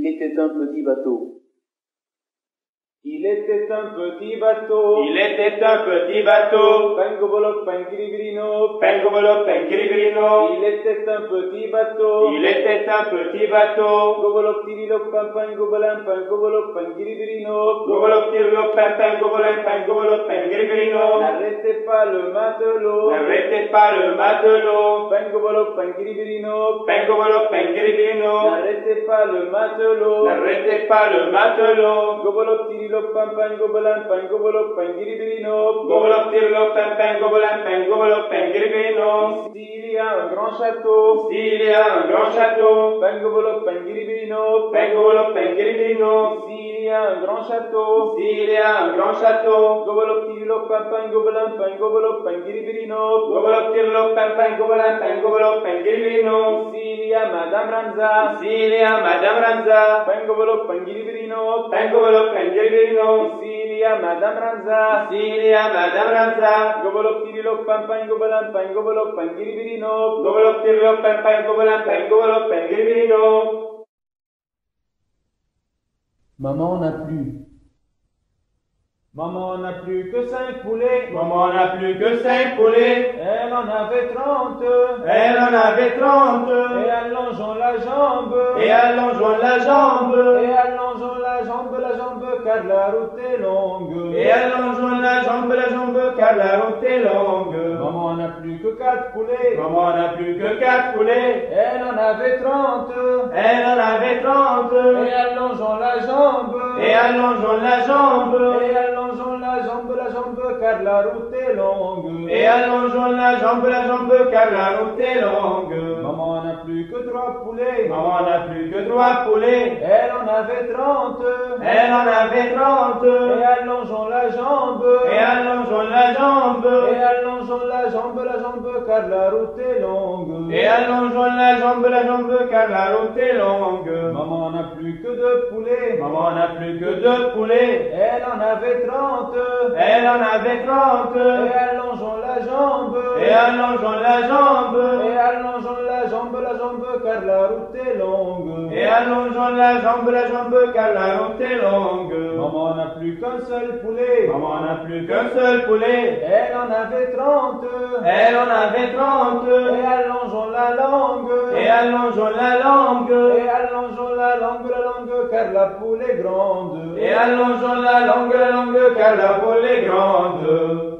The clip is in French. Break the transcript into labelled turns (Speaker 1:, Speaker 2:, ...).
Speaker 1: Il était un petit bateau.
Speaker 2: Il était un petit bateau.
Speaker 3: Il était un petit bateau.
Speaker 2: Pengobolo pengirigrino.
Speaker 3: Pengobolo pengirigrino.
Speaker 2: Il était un petit bateau.
Speaker 3: Il était un petit bateau.
Speaker 2: Gobolo tirilo pengobolo pengobolo pengirigrino.
Speaker 3: Gobolo tirilo pengobolo pengirigrino.
Speaker 2: N'arrêtez pas le matelot.
Speaker 3: N'arrêtez pas le matelot.
Speaker 2: Pengobolo pengirigrino.
Speaker 3: Pengobolo pengirigrino.
Speaker 2: N'arrêtez pas le matelot.
Speaker 3: N'arrêtez pas le matelot.
Speaker 2: Gobolo tirilo pengobolo pengirigrino.
Speaker 3: Gobolo tirilo pengobolo pengirigrino.
Speaker 2: S'il y a un grand château.
Speaker 3: S'il y a un grand château.
Speaker 2: Pengobolo pengirigrino.
Speaker 3: Pengobolo pengirigrino.
Speaker 2: S'il y a un grand château.
Speaker 3: S'il y a un grand château.
Speaker 2: Gobolo tirilo pengobolo pengirigrino.
Speaker 3: Gobolo tirilo pengobolo pengirigrino.
Speaker 2: S'il y a Madame Ranza.
Speaker 3: S'il y a Madame Ranza.
Speaker 2: Pengobolo pengirigrino.
Speaker 3: Pengobolo pengirigrino.
Speaker 2: S'il y a Madame Ranza.
Speaker 3: S'il y a Madame Ranza.
Speaker 2: Gobolo tirilo pengobolo pengirigrino.
Speaker 3: Gobolo tirilo pengobolo pengirigrino.
Speaker 1: Maman n'a plus.
Speaker 2: Maman n'a plus que 5 poulets.
Speaker 3: Maman n'a plus que 5 poulets.
Speaker 2: Elle en avait 30.
Speaker 3: Elle en avait 30.
Speaker 2: Et allongeons la jambe.
Speaker 3: Et allongeons la jambe.
Speaker 2: Et allongeons la jambe, car la route est longue.
Speaker 3: Et allongeons la jambe, car la route est longue.
Speaker 2: Maman n'a plus que 4 poulets.
Speaker 3: Maman n'a plus que 4 poulets.
Speaker 2: Elle en avait 30.
Speaker 3: Elle en avait 30.
Speaker 2: Et allongeons la jambe.
Speaker 3: Et allongeons la jambe.
Speaker 2: Et allongeons la jambe, car la route est longue.
Speaker 3: Et allongeons la jambe, car la route est longue.
Speaker 2: Maman n'a plus que 3 poulets.
Speaker 3: Maman n'a plus que 3 poulets.
Speaker 2: Elle en avait 30.
Speaker 3: Elle en avait 30.
Speaker 2: Et allongeons la jambe.
Speaker 3: Et allongeons la jambe.
Speaker 2: Et allongeons la jambe, car la route est longue.
Speaker 3: Et allongeons la jambe, car la route est longue.
Speaker 2: Maman n'a plus que 2 poulets.
Speaker 3: Maman n'a plus que 2 poulets.
Speaker 2: Elle en avait 30.
Speaker 3: Elle en avait 30.
Speaker 2: Et allongeons la jambe.
Speaker 3: Et allongeons la jambe.
Speaker 2: Et allongeons la jambe, car la route est longue.
Speaker 3: Et allongeons la jambe, car la route est longue.
Speaker 2: Maman n'a plus qu'un seul poulet.
Speaker 3: Maman n'a plus qu'un seul poulet.
Speaker 2: Elle en avait 30.
Speaker 3: Elle en avait 30.
Speaker 2: Et allongeons la langue.
Speaker 3: Et allongeons la langue.
Speaker 2: Et allongeons la langue, car la poule est grande.
Speaker 3: Et allongeons la langue, car la poule est grande.